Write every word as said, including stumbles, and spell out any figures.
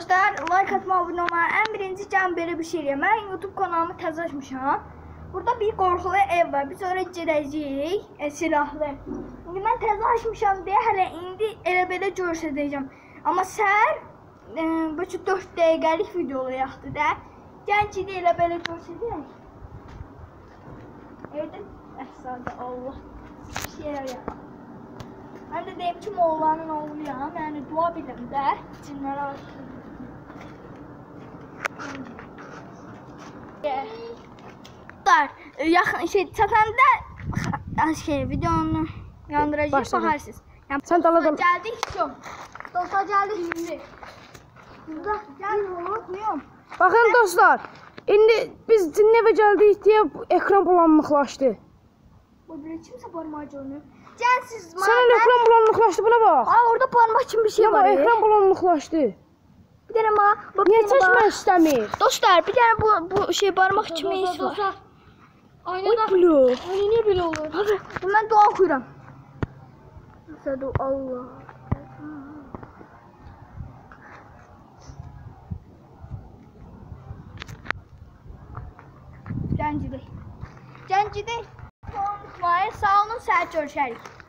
Dostlar, like atma, abunə olma. Ən birinci can belə bir şey eləyəm. Mən YouTube kanalımı təzə açmışam. Burada bir qorxulu ev var. Biz oraya gedəcəyik. E, silahlı. İndi mən təzə açmışam deyə hələ indi elə belə göstərəcəm. Amma səhər e, bu dörd dəqiqəlik video olacaqdı da. Gəl ki elə belə göstərək. Evdə əsasında Allah bir şeylər yapar. Mən də deyim ki, Moğlanın oğluyam. Yəni dua bilim də cinlərə aşırı. Yaxın şey çatanda şey videonu yandıracağıq baxarsınız. Yəni sən dala dala gəldik çox. Dostlar gəldik şimdi. Burada gəl oğlum. Baxın dostlar, indi biz Cinevə gəldik deyə ekran bulanıqlaşdı. Bu bir kimsə barmağı görünür. Gəl siz mənə. Sənin ekran bulanıqlaşdı, buna bax. Aa, orada parmaq kimi bir şey var. Ya ekran bulanıqlaşdı. Bir dənə ma, niyə çəkmək istəmir? Dostlar, bir dənə bu bu şey barmaq kimi iş var. Aynada. Ay, niyə belə olur? Abi, mən dua oxuyuram. Sədu Allah. Gəncidik. Gəncidik. Sağ olun, sağ olun, səhər görüşərik.